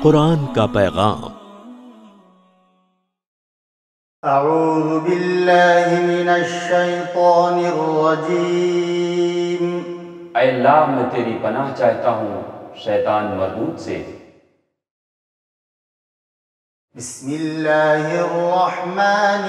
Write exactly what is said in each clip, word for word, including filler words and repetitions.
قرآن کا پیغام۔ اعوذ باللہ من الشیطان الرجیم۔ اے اللہ میں تیری پناہ چاہتا ہوں شیطان مردود سے۔ بسم اللہ الرحمن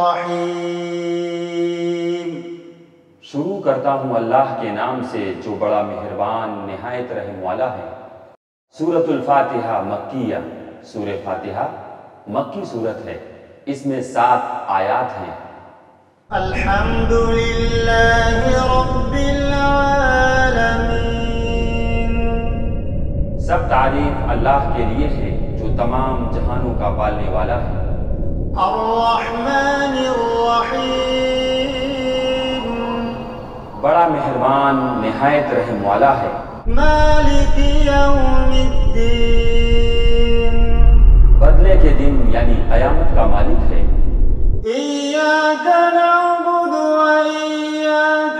الرحیم۔ شروع کرتا ہوں اللہ کے نام سے جو بڑا مہربان نہایت رحم والا ہے۔ سورۃ الفاتحہ مکیہ، سورہ فاتحہ مکی سورت ہے، اس میں سات آیات ہیں۔ الحمد للہ رب العالمین۔ سب تعریف اللہ کے لیے ہے جو تمام جہانوں کا پالنے والا ہے۔ الرحمن الرحیم۔ بڑا مہربان نہایت رحم والا ہے۔ مالک یوم الدین۔ بدلے کے دن یعنی قیامت کا مالک ہے۔ ایاک نعبد و ایاک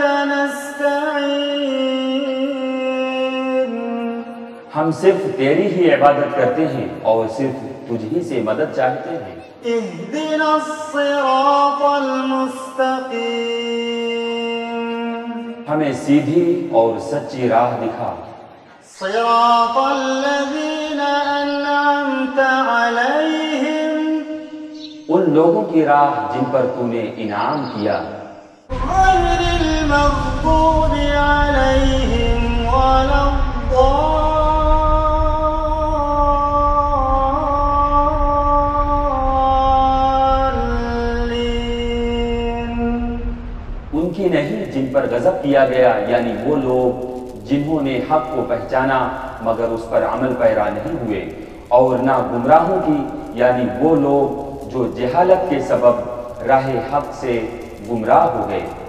نستعین۔ ہم صرف تیری ہی عبادت کرتے ہیں اور صرف تجھ ہی سے مدد چاہتے ہیں۔ اہدنا الصراط المستقیم۔ ہمیں سیدھی اور سچی راہ دکھا۔ صراط الذین انعمت علیہم۔ ان لوگوں کی راہ جن پر تو نے انعام کیا۔ غیر المغضوب علیہم ولا الضالین۔ ان کی نہیں جن پر غضب کیا گیا، یعنی وہ لوگ جنہوں نے حق کو پہچانا مگر اس پر عمل پیرا نہیں ہوئے، اور نہ گمراہوں کی یعنی وہ لوگ جو جہالت کے سبب راہ حق سے گمراہ ہو گئے۔